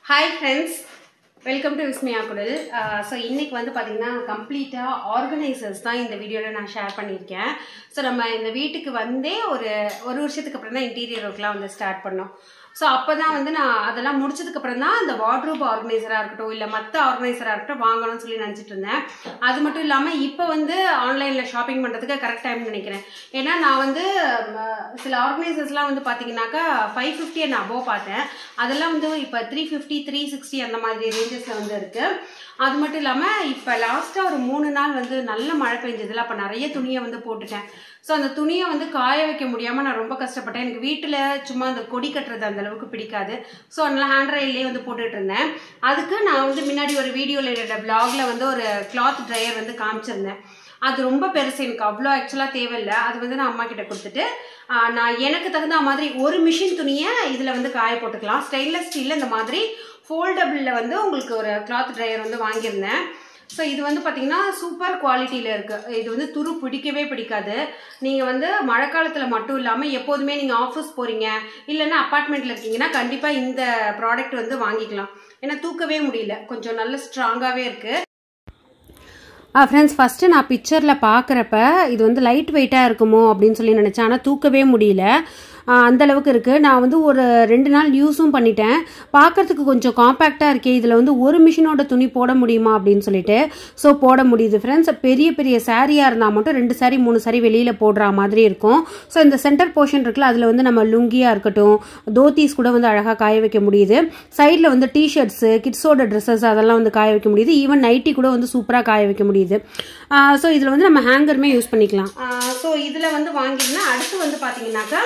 Hi friends, welcome to vismayakudil. So இன்னைக்கு வந்து பாத்தீங்கன்னா கம்ப்ளீட்டா ஆர்கனைசர்ஸ் தான் இந்த வீடியோல நான் ஷேர் பண்ணிருக்கேன். சோ நம்ம இந்த வீட்டுக்கு வந்தே ஒரு வருஷத்துக்கு அப்புறம் தான் இன்டீரியர் ஒர்க்லாம் வந்து ஸ்டார்ட் பண்ணோம். சோ அப்பதான் வந்து நான் அதெல்லாம் முடிச்சதுக்கு அப்புறம் தான் அந்த வார்ட்ரோப் ஆர்கனைசரா இருக்கட்டும் இல்ல மத்த ஆர்கனைசரா இருக்கட்டும் வாங்கணும்னு சொல்லி நினைச்சிட்டு இருந்தேன். அது மட்டும் இல்லாம இப்போ வந்து ஆன்லைன்ல ஷாப்பிங் பண்றதுக்கு கரெக்ட் டைம் நினைக்கிறேன். ஏன்னா நான் வந்து சில ஆர்கனைசர்ஸ்லாம் வந்து பாத்தீங்கன்னாக்கா 550 and above பார்த்தேன். அதெல்லாம் வந்து இப்போ 350 360 அந்த மாதிரி ரேஞ்சஸ்ல வந்து இருக்கு. அது மட்டும் இல்லாம இப்ப லாஸ்டா ஒரு 3 நாள் வந்து நல்ல மழை பெஞ்சதுல அப்ப நிறைய துணியை வந்து போட்டுட்டேன். சோ அந்த துணியை வந்து காய வைக்க முடியாம நான் ரொம்ப கஷ்டப்பட்டேன். எனக்கு வீட்டுல சும்மா அந்த கொடி கட்டுறது அந்த அளவுக்கு பிடிக்காது. சோ அதனால ஹேண்ட் ரயிலே வந்து போட்டுட்டு இருந்தேன். அதுக்கு நான் வந்து முன்னாடி ஒரு வீடியோல vlogல வந்து ஒரு கிளாத் ட்ரையர் வந்து காமிச்சிருந்தேன். அது ரொம்ப பெருசு, எனக்கு அவ்வளோ ஆக்சுவலா தேவையில்லை. அது வந்து நான் அம்மா கிட்ட கொடுத்துட்டு நான் எனக்கு தகுந்த மாதிரி ஒரு மிஷின் துணியை இதுல வந்து காய போட்டுக்கலாம். ஸ்டெயின்லெஸ் ஸ்டீல்ல இந்த மாதிரி ஃபோல்டபிள்ல வந்து உங்களுக்கு ஒரு கிளாத் ட்ரையர் வந்து வாங்கியிருந்தேன். ஸோ இது வந்து பார்த்தீங்கன்னா சூப்பர் குவாலிட்டியில் இருக்குது. இது வந்து துரு பிடிக்கவே பிடிக்காது. நீங்கள் வந்து மழை காலத்தில் மட்டும் இல்லாமல் எப்போதுமே நீங்கள் ஆஃபீஸ் போகிறீங்க இல்லைன்னா அப்பார்ட்மெண்ட்டில் இருக்கீங்கன்னா கண்டிப்பாக இந்த ப்ராடக்ட் வந்து வாங்கிக்கலாம். ஏன்னா தூக்கவே முடியல, கொஞ்சம் நல்ல ஸ்ட்ராங்காகவே இருக்குது. ஃப்ரெண்ட்ஸ், ஃபஸ்ட்டு நான் பிக்சரில் பார்க்குறப்ப இது வந்து லைட் வெயிட்டாக இருக்குமோ அப்படின்னு சொல்லி நினச்சேன். ஆனால் தூக்கவே முடியல, அந்தளவுக்கு இருக்குது. நான் வந்து ஒரு 2 நாள் யூஸும் பண்ணிட்டேன். பார்க்குறதுக்கு கொஞ்சம் காம்பேக்டாக இருக்கே, இதில் வந்து ஒரு மிஷினோட துணி போட முடியுமா அப்படின்னு சொல்லிட்டு ஸோ போட முடியுது ஃப்ரெண்ட்ஸ். பெரிய பெரிய சாரியாக இருந்தால் மட்டும் 2 சாரி 3 சாரி வெளியில் போடுற மாதிரி இருக்கும். ஸோ இந்த சென்டர் போர்ஷன் இருக்குல்ல, அதில் வந்து நம்ம லுங்கியாக இருக்கட்டும் தோத்தீஸ் கூட வந்து அழகாக காய வைக்க முடியுது. சைடில் வந்து டிஷர்ட்ஸு கிட்ஸோட ட்ரெஸ்ஸஸ் அதெல்லாம் வந்து காய வைக்க முடியுது. ஈவன் நைட்டி கூட வந்து சூப்பராக காய வைக்க முடியுது. ஸோ இதில் வந்து நம்ம ஹேங்கருமே யூஸ் பண்ணிக்கலாம். ஸோ இதில் வந்து வாங்கினா அடுத்து வந்து பார்த்தீங்கன்னாக்கா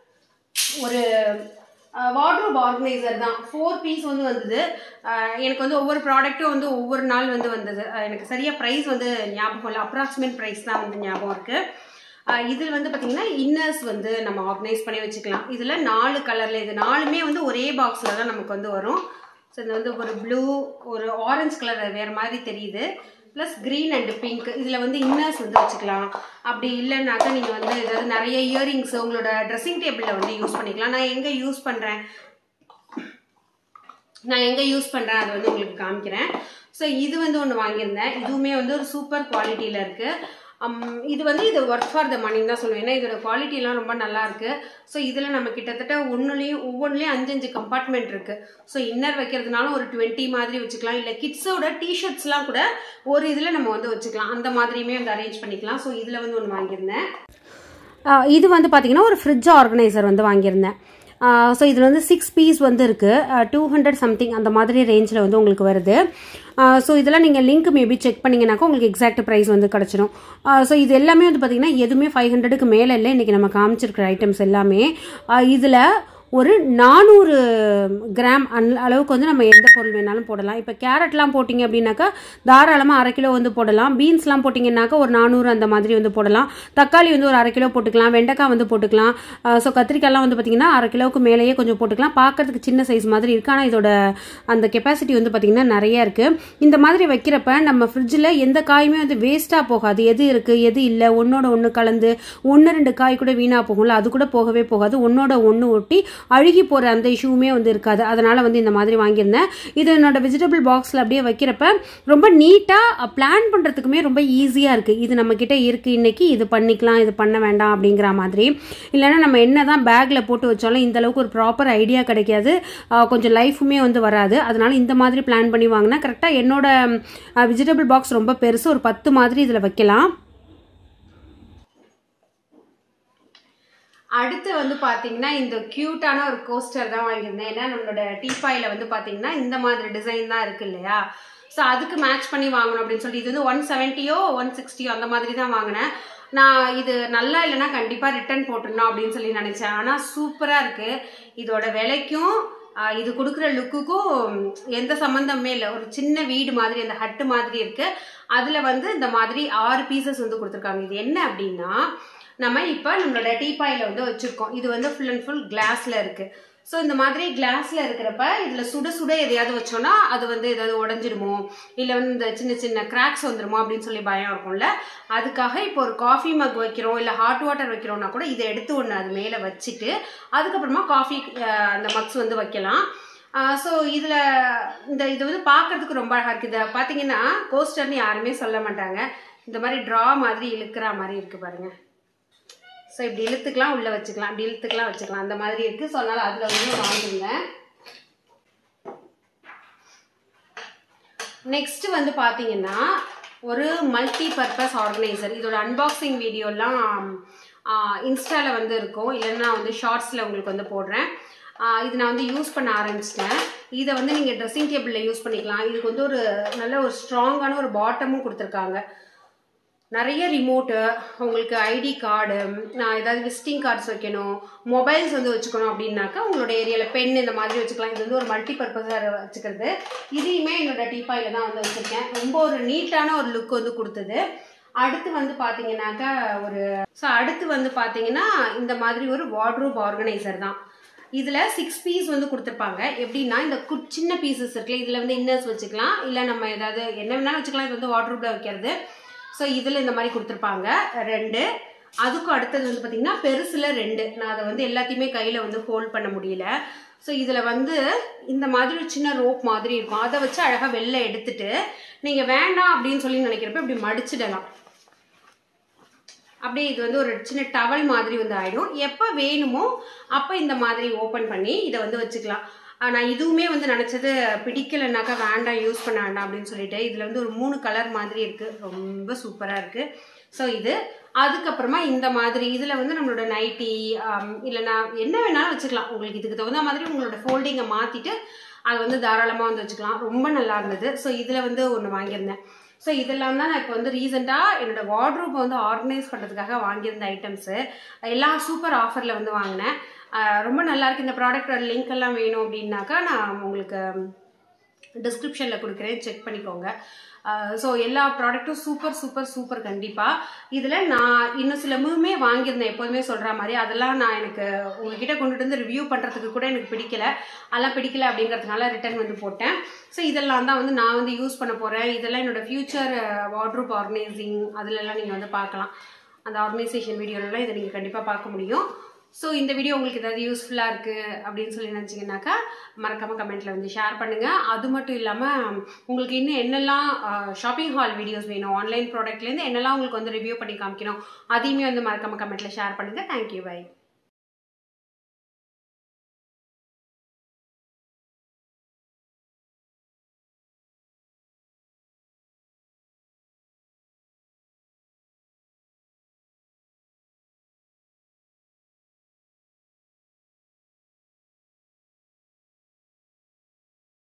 ஒரு வார்ட்ரோப் ஆர்கனைசர் தான். 4 பீஸ் வந்து வந்தது. எனக்கு வந்து ஒவ்வொரு ப்ராடக்ட்டும் வந்து ஒவ்வொரு நாள் வந்து வந்தது. எனக்கு சரியா ப்ரைஸ் வந்து ஞாபகம் இல்லை, அப்ராக்சிமேட் ப்ரைஸ் தான் வந்து ஞாபகம் இருக்கு. இதில் வந்து பார்த்தீங்கன்னா இன்னர்ஸ் வந்து நம்ம ஆர்கனைஸ் பண்ணி வச்சுக்கலாம். இதில் 4 கலரில், இது 4மே வந்து ஒரே பாக்ஸில் தான் நமக்கு வந்து வரும். ஸோ இது வந்து ஒரு ப்ளூ, ஒரு ஆரஞ்சு கலர் வேறு மாதிரி தெரியுது, ப்ளஸ் க்ரீன் அண்ட் பிங்க். இதில் வந்து இன்னர்ஸ் வந்து வச்சுக்கலாம். அப்படி இல்லைன்னாக்கா நீங்கள் வந்து ஏதாவது நிறைய இயரிங்ஸ் உங்களோட ட்ரெஸ்ஸிங் டேபிளில் வந்து யூஸ் பண்ணிக்கலாம். நான் எங்கே யூஸ் பண்ணுறேன் அதை வந்து உங்களுக்கு காமிக்கிறேன். ஸோ இது வந்து ஒன்று வாங்கியிருந்தேன். இதுவுமே வந்து ஒரு சூப்பர் குவாலிட்டியில் இருக்குது. இது வந்து இது ஒர்க் ஃபார் த மணின்னு தான் சொல்லுவேன். ஏன்னா இதோட குவாலிட்டிலாம் ரொம்ப நல்லா இருக்கு. ஸோ இதில் நம்ம கிட்டத்தட்ட ஒவ்வொன்றுலேயும் 5 கம்பார்ட்மெண்ட் இருக்கு. ஸோ இன்னர் வைக்கிறதுனாலும் ஒரு 20 மாதிரி வச்சுக்கலாம். இல்லை கிட்ஸோட டிஷர்ட்ஸ்லாம் கூட ஒரு இதில் நம்ம வந்து வச்சுக்கலாம். அந்த மாதிரியுமே வந்து அரேஞ்ச் பண்ணிக்கலாம். ஸோ இதில் வந்து ஒன்று வாங்கியிருந்தேன். இது வந்து பார்த்தீங்கன்னா ஒரு ஃப்ரிட்ஜ் ஆர்கனைசர் வந்து வாங்கியிருந்தேன். ஸோ இதில் வந்து 6 பீஸ் வந்து இருக்குது. 200 சம்திங் அந்த மாதிரி ரேஞ்சில் வந்து உங்களுக்கு வருது. ஸோ இதெல்லாம் நீங்கள் லிங்க் மேபி செக் பண்ணிங்கனாக்கா உங்களுக்கு எக்ஸாக்ட் ப்ரைஸ் வந்து கிடச்சிடும். ஸோ இது எல்லாமே வந்து பார்த்தீங்கன்னா எதுவுமே 500க்கு மேலே இல்லை. இன்றைக்கி நம்ம காமிச்சிருக்கிற ஐட்டம்ஸ் எல்லாமே இதில் ஒரு 400 கிராம் அளவுக்கு வந்து நம்ம எந்த பொருள் வேணாலும் போடலாம். இப்போ கேரட்லாம் போட்டிங்க அப்படின்னாக்கா தாராளமாக 1/2 கிலோ வந்து போடலாம். பீன்ஸ்லாம் போட்டிங்கன்னாக்கா ஒரு 400 அந்த மாதிரி வந்து போடலாம். தக்காளி வந்து ஒரு 1/2 கிலோ போட்டுக்கலாம். வெண்டைக்காய் வந்து போட்டுக்கலாம். ஸோ கத்திரிக்காய்லாம் வந்து பார்த்திங்கன்னா 1/2 கிலோவுக்கு மேலேயே கொஞ்சம் போட்டுக்கலாம். பார்க்குறதுக்கு சின்ன சைஸ் மாதிரி இருக்குது, ஆனால் இதோட அந்த கெப்பாசிட்டி வந்து பார்த்திங்கன்னா நிறைய இருக்குது. இந்த மாதிரி வைக்கிறப்ப நம்ம ஃப்ரிட்ஜில் எந்த காயுமே வந்து வேஸ்ட்டாக போகாது. எது இருக்குது எது இல்லை ஒன்றோட ஒன்று கலந்து 1-2 காய் கூட வீணாக போகும்ல, அது கூட போகவே போகாது. ஒன்றோட ஒன்று ஒட்டி அழுகி போகிற அந்த இஷ்யூமே வந்து இருக்காது. அதனால் வந்து இந்த மாதிரி வாங்கியிருந்தேன். இது என்னோட வெஜிடபிள் பாக்ஸில் அப்படியே வைக்கிறப்ப ரொம்ப நீட்டாக பிளான் பண்ணுறதுக்குமே ரொம்ப ஈஸியாக இருக்குது. இது நம்மக்கிட்ட இருக்குது, இன்றைக்கி இது பண்ணிக்கலாம், இது பண்ண வேண்டாம் அப்படிங்கிற மாதிரி. இல்லைன்னா நம்ம என்ன தான் பேக்கில் போட்டு வச்சாலும் இந்த அளவுக்கு ஒரு ப்ராப்பர் ஐடியா கிடைக்காது, கொஞ்சம் லைஃபுமே வந்து வராது. அதனால் இந்த மாதிரி பிளான் பண்ணி வாங்கினா கரெக்டாக என்னோட வெஜிடபிள் பாக்ஸ் ரொம்ப பெருசு, ஒரு 10 மாதிரி இதில் வைக்கலாம். அடுத்து வந்து பார்த்தீங்கன்னா இந்த க்யூட்டான ஒரு கோஸ்டர் தான் வாங்கியிருந்தேன். ஏன்னா நம்மளோட டீபாயில் வந்து பார்த்தீங்கன்னா இந்த மாதிரி டிசைன் தான் இருக்கு இல்லையா. ஸோ அதுக்கு மேட்ச் பண்ணி வாங்கணும் அப்படின்னு சொல்லி இது வந்து 170 160 அந்த மாதிரி தான் வாங்கினேன். நான் இது நல்லா இல்லைன்னா கண்டிப்பாக ரிட்டர்ன் போட்டுடணும் அப்படின்னு சொல்லி நினச்சேன். ஆனால் சூப்பராக இருக்குது. இதோட விலைக்கும் இது கொடுக்குற லுக்குக்கும் எந்த சம்மந்தமே இல்லை. ஒரு சின்ன வீடு மாதிரி அந்த ஹட்டு மாதிரி இருக்குது. அதில் வந்து இந்த மாதிரி 6 பீசஸ் வந்து கொடுத்துருக்காங்க. இது என்ன அப்படின்னா நம்ம இப்போ நம்மளோட டீபாயில் வந்து வச்சுருக்கோம். இது வந்து ஃபுல் அண்ட் ஃபுல் கிளாஸில் இருக்குது. ஸோ இந்த மாதிரி கிளாஸில் இருக்கிறப்ப இதில் சுட சுட எதையாவது வச்சோன்னா அது வந்து ஏதாவது உடஞ்சிடுமோ இல்லை வந்து இந்த சின்ன சின்ன கிராக்ஸ் வந்துடுமோ அப்படின்னு சொல்லி பயம் இருக்கும்ல. அதுக்காக இப்போ ஒரு காஃபி மக் வைக்கிறோம் இல்லை ஹாட் வாட்டர் வைக்கிறோம்னா கூட இதை எடுத்து ஒன்று அது மேலே வச்சுட்டு அதுக்கப்புறமா காஃபி அந்த மக்ஸ் வந்து வைக்கலாம். ஸோ இதில் இது வந்து பார்க்கறதுக்கு ரொம்ப அழகாக இருக்குது. இதை பார்த்தீங்கன்னா கோஸ்டர்னு யாருமே சொல்ல மாட்டாங்க. இந்த மாதிரி ட்ரா மாதிரி இழுக்கிற மாதிரி இருக்குது பாருங்கள். ஸோ இப்படி இழுத்துக்கலாம், உள்ளே வச்சுக்கலாம், இப்படி இழுத்துக்கலாம் வச்சுக்கலாம், அந்த மாதிரி இருக்குது. ஸோ அதனால் அதில் வந்து வாங்குங்க. நெக்ஸ்ட் வந்து பார்த்தீங்கன்னா ஒரு மல்டி பர்பஸ் ஆர்கனைசர். இதோட அன்பாக்சிங் வீடியோலாம் இன்ஸ்டாவில் வந்து இருக்கும், இல்லைன்னா வந்து ஷார்ட்ஸில் உங்களுக்கு வந்து போடுறேன். இது நான் வந்து யூஸ் பண்ண ஆரம்பிச்சிட்டேன். இதை வந்து நீங்கள் ட்ரெஸ்ஸிங் டேபிளில் யூஸ் பண்ணிக்கலாம். இதுக்கு வந்து ஒரு நல்ல ஒரு ஸ்ட்ராங்கான ஒரு பாட்டமும் கொடுத்துருக்காங்க. நிறைய ரிமோட்டு, உங்களுக்கு ஐடி கார்டு, ஏதாவது விசிட்டிங் கார்ட்ஸ் வைக்கணும், மொபைல்ஸ் வந்து வச்சுக்கணும் அப்படின்னாக்கா உங்களோட ஏரியாவில் பென் இந்த மாதிரி வச்சுக்கலாம். இது வந்து ஒரு மல்டி பர்பஸாக வச்சுக்கிறது. இதையுமே என்னோட டீப்பாயில் தான் வந்து வச்சுருக்கேன். ரொம்ப ஒரு நீட்டான ஒரு லுக் வந்து கொடுத்தது. அடுத்து வந்து பார்த்தீங்கன்னாக்கா அடுத்து வந்து பார்த்தீங்கன்னா இந்த மாதிரி ஒரு வார்ட்ரோப் ஆர்கனைசர் தான். இதில் 6 பீஸ் வந்து கொடுத்துருப்பாங்க. எப்படின்னா இந்த சின்ன பீசஸ் இருக்குல்ல, இதில் வந்து இன்னர்ஸ் வச்சுக்கலாம், இல்லை நம்ம ஏதாவது என்ன வேணாலும் வச்சுக்கலாம். இது வந்து வார்ட்ரோப்பில் வைக்கிறது. ஸோ இதில் இந்த மாதிரி கொடுத்துருப்பாங்க 2. அதுக்கும் அடுத்தது வந்து பார்த்திங்கன்னா பெருசில் 2. நான் அதை வந்து எல்லாத்தையுமே கையில் வந்து ஹோல்ட் பண்ண முடியல. ஸோ இதில் வந்து இந்த மாதிரி ஒரு சின்ன ரோப் மாதிரி இருக்கும். அதை வச்சு அழகாக வெளில எடுத்துட்டு நீங்கள் வேண்டாம் அப்படின்னு சொல்லி நினைக்கிறப்ப இப்படி மடிச்சிடலாம். அப்படியே இது வந்து ஒரு சின்ன டவல் மாதிரி வந்து ஆகிடும். எப்போ வேணுமோ அப்போ இந்த மாதிரி ஓப்பன் பண்ணி இதை வந்து வச்சுக்கலாம். நான் இதுவுமே வந்து நினச்சது பிடிக்கலைனாக்கா வேண்டாம், யூஸ் பண்ண வேண்டாம் அப்படின்னு சொல்லிட்டு இதில் வந்து ஒரு 3 கலர் மாதிரி இருக்குது. ரொம்ப சூப்பராக இருக்குது. ஸோ இது அதுக்கப்புறமா இந்த மாதிரி இதில் வந்து நம்மளோட நைட்டி இல்லைனா என்ன வேணாலும் வச்சுக்கலாம். உங்களுக்கு இதுக்கு தகுந்த மாதிரி உங்களோட ஃபோல்டிங்கை மாற்றிட்டு அதை வந்து தாராளமாக வந்து வச்சுக்கலாம். ரொம்ப நல்லா இருந்தது. ஸோ இதில் வந்து ஒன்று வாங்கியிருந்தேன். ஸோ இதெல்லாம் தான் நான் இப்போ வந்து ரீசெண்டாக என்னோட வார்ட்ரோப்பை வந்து ஆர்கனைஸ் பண்ணுறதுக்காக வாங்கியிருந்த ஐட்டம்ஸு. எல்லாம் சூப்பர் ஆஃபரில் வந்து வாங்கினேன். ரொம்ப நல்லாயிருக்கு. இந்த ப்ராடக்டோட லிங்க் எல்லாம் வேணும் அப்படின்னாக்கா நான் உங்களுக்கு டிஸ்கிரிப்ஷனில் கொடுக்குறேன், செக் பண்ணிக்கோங்க. ஸோ எல்லா ப்ராடக்ட்டும் சூப்பர் சூப்பர் சூப்பர் கண்டிப்பாக. இதில் நான் இன்னும் சில மூவுமே வாங்கியிருந்தேன், எப்போதுமே சொல்கிற மாதிரி. அதெல்லாம் நான் எனக்கு உங்ககிட்ட கொண்டுட்டு வந்து ரிவ்யூ பண்ணுறதுக்கு கூட எனக்கு பிடிக்கலை. அதெல்லாம் பிடிக்கல அப்படிங்கிறதுனால ரிட்டர்ன் வந்து போட்டேன். ஸோ இதெல்லாம் தான் வந்து நான் வந்து யூஸ் பண்ண போகிறேன். இதெல்லாம் என்னோடய ஃப்யூச்சர் வார்ட்ரோப் ஆர்கனைசிங் அதிலெல்லாம் நீங்கள் வந்து பார்க்கலாம். அந்த ஆர்கனைசேஷன் வீடியோலலாம் இதை நீங்கள் கண்டிப்பாக பார்க்க முடியும். ஸோ இந்த வீடியோ உங்களுக்கு ஏதாவது யூஸ்ஃபுல்லாக இருக்குது அப்படின்னு சொல்லி நினச்சிங்கனாக்கா மறக்காமல் கமெண்ட்டில் வந்து ஷேர் பண்ணுங்கள். அது மட்டும் இல்லாமல் உங்களுக்கு இன்னும் என்னெல்லாம் ஷாப்பிங் ஹால் வீடியோஸ் வேணும், ஆன்லைன் ப்ராடக்ட்லேருந்து என்னெல்லாம் உங்களுக்கு வந்து ரிவ்யூ பண்ணி காமிக்கணும், அதையுமே வந்து மறக்காமல் கமெண்ட்டில் ஷேர் பண்ணுங்கள். Thank you, by.